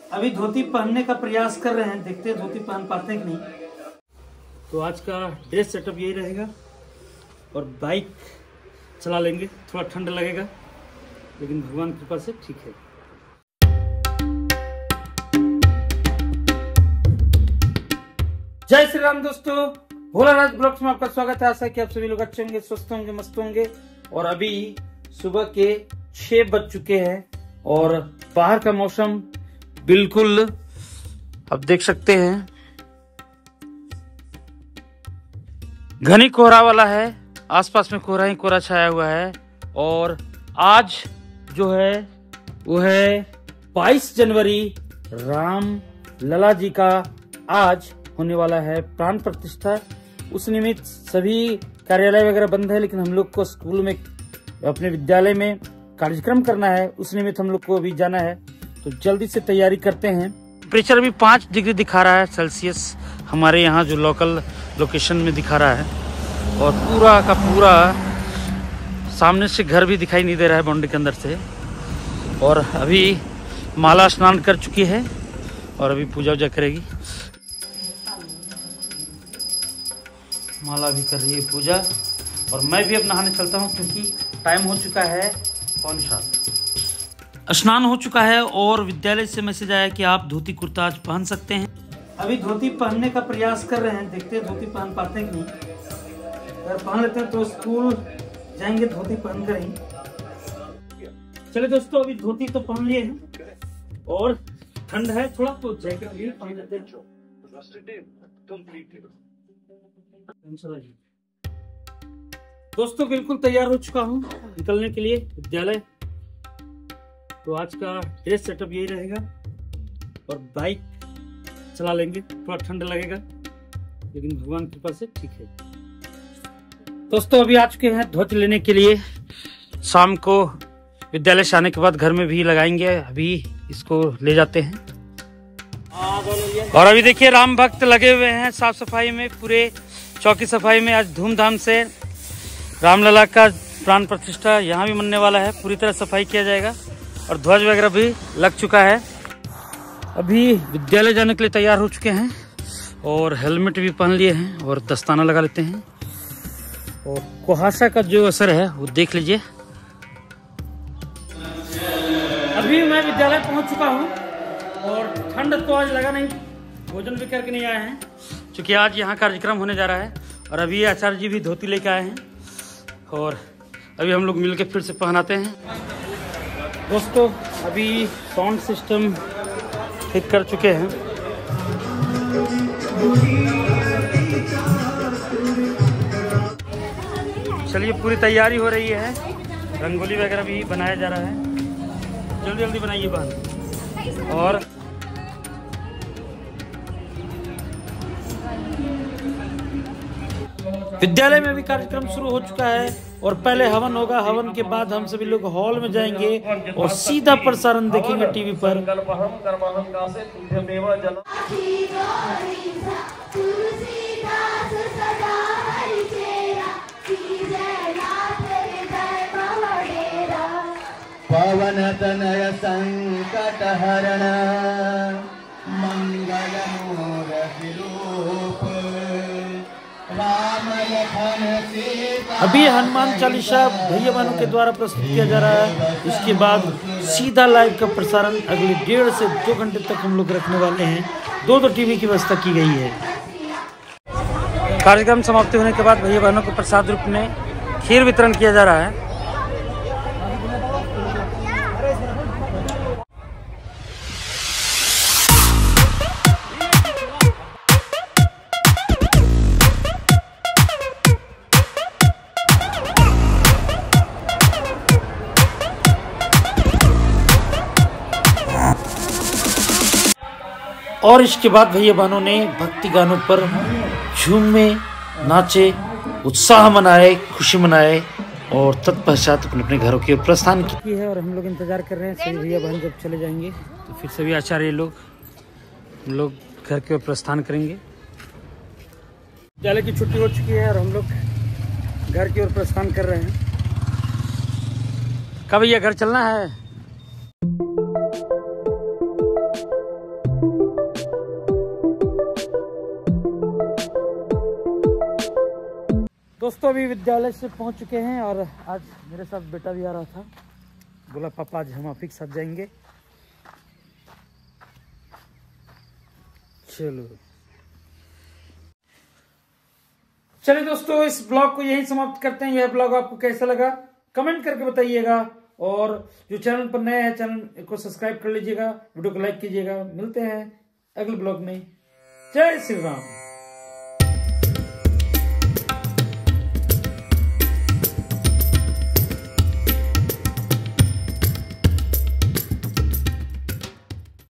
अभी धोती पहनने का प्रयास कर रहे हैं, देखते हैं धोती पहन पाते हैं कि नहीं। तो आज का ड्रेस सेटअप यही रहेगा और बाइक चला लेंगे। थोड़ा ठंड लगेगा लेकिन भगवान की कृपा से ठीक है। जय श्री राम दोस्तों, भोलानाथ ब्लॉग्स में आपका स्वागत है। आशा है कि आप सभी लोग अच्छे होंगे, स्वस्थ होंगे, मस्त होंगे। और अभी सुबह के 6 बज चुके हैं और बाहर का मौसम बिल्कुल आप देख सकते हैं घनी कोहरा वाला है। आसपास में कोहरा ही कोहरा छाया हुआ है। और आज जो है वो है 22 जनवरी, राम लला जी का आज होने वाला है प्राण प्रतिष्ठा। उस निमित्त सभी कार्यालय वगैरह बंद है, लेकिन हम लोग को स्कूल में अपने विद्यालय में कार्यक्रम करना है। उस निमित्त हम लोग को अभी जाना है, तो जल्दी से तैयारी करते हैं। टेम्परेचर अभी 5 डिग्री दिखा रहा है सेल्सियस, हमारे यहाँ जो लोकल लोकेशन में दिखा रहा है। और पूरा का पूरा सामने से घर भी दिखाई नहीं दे रहा है बाउंड्री के अंदर से। और अभी माला स्नान कर चुकी है और अभी पूजा वूजा करेगी। माला भी कर रही है पूजा और मैं भी अब नहाने चलता हूँ क्योंकि टाइम हो चुका है 6:45। स्नान हो चुका है और विद्यालय से मैसेज आया कि आप धोती कुर्ता आज पहन सकते हैं। अभी धोती पहनने का प्रयास कर रहे हैं, देखते हैं धोती पहन पाते हैं कि नहीं। अगर पहन लेते हैं तो स्कूल जाएंगे धोती पहन कर ही। चलिए दोस्तों, अभी धोती तो पहन लिए हैं और ठंड है थोड़ा, तो जैकेट भी पहन लेते हैं। दोस्तों बिल्कुल तैयार हो चुका हूँ निकलने के लिए विद्यालय। तो आज का ड्रेस सेटअप यही रहेगा और बाइक चला लेंगे। थोड़ा ठंड लगेगा लेकिन भगवान की कृपा से ठीक है। दोस्तों अभी आ चुके हैं ध्वज लेने के लिए। शाम को विद्यालय से आने के बाद घर में भी लगाएंगे। अभी इसको ले जाते हैं। और अभी देखिए राम भक्त लगे हुए हैं साफ सफाई में, पूरे चौकी सफाई में। आज धूमधाम से रामलला का प्राण प्रतिष्ठा यहाँ भी मनने वाला है। पूरी तरह सफाई किया जाएगा और ध्वज वगैरह भी लग चुका है। अभी विद्यालय जाने के लिए तैयार हो चुके हैं और हेलमेट भी पहन लिए हैं और दस्ताना लगा लेते हैं। और कुहासा का जो असर है वो देख लीजिए। अभी मैं विद्यालय पहुंच चुका हूं और ठंड तो आज लगा नहीं, भोजन भी करके नहीं आए हैं क्योंकि आज यहाँ कार्यक्रम होने जा रहा है। और अभी आचार्य जी भी धोती लेके आए हैं और अभी हम लोग मिलके फिर से पहनाते हैं। दोस्तों अभी साउंड सिस्टम ठीक कर चुके हैं। चलिए पूरी तैयारी हो रही है, रंगोली वगैरह भी बनाया जा रहा है। जल्दी जल्दी बनाइए बहन। और विद्यालय में भी कार्यक्रम शुरू हो चुका है और पहले हवन होगा। हवन के बाद हम सभी लोग हॉल में जाएंगे और सीधा प्रसारण देखेंगे टीवी पर। पवन तनय संकट हरण मंगल मूर्ति रूप राम लखन सीता। अभी हनुमान चालीसा भैया बहनों के द्वारा प्रस्तुत किया जा रहा है। इसके बाद सीधा लाइव का प्रसारण अगले 1.5 से 2 घंटे तक हम लोग रखने वाले हैं। 2 टीवी की व्यवस्था की गई है। कार्यक्रम समाप्ति होने के बाद भैया बहनों को प्रसाद रूप में खीर वितरण किया जा रहा है। और इसके बाद भैया बहनों ने भक्ति गानों पर झूमे, नाचे, उत्साह मनाए, खुशी मनाए और तत्पश्चात अपने अपने घरों की ओर प्रस्थान की है। और हम लोग इंतजार कर रहे हैं सभी भैया बहन जब चले जाएंगे तो फिर सभी आचार्य लोग हम लोग घर की ओर प्रस्थान करेंगे। विद्यालय की छुट्टी हो चुकी है और हम लोग घर की ओर प्रस्थान कर रहे हैं। कब भैया घर चलना है? दोस्तों अभी विद्यालय से पहुंच चुके हैं और आज मेरे साथ बेटा भी आ रहा था। बोला पापा आज हम आप ही के साथ जाएंगे। चलिए दोस्तों इस ब्लॉग को यहीं समाप्त करते हैं। यह ब्लॉग आपको कैसा लगा कमेंट करके बताइएगा, और जो चैनल पर नए हैं चैनल को सब्सक्राइब कर लीजिएगा, वीडियो को लाइक कीजिएगा। मिलते हैं अगले ब्लॉग में। जय श्री राम।